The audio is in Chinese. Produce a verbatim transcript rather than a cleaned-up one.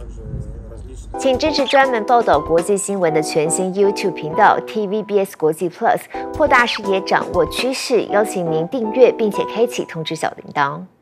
请支持专门报道国际新闻的全新 YouTube 频道 T V B S 国际 Plus， 扩大视野，掌握趋势。邀请您订阅并且开启通知小铃铛。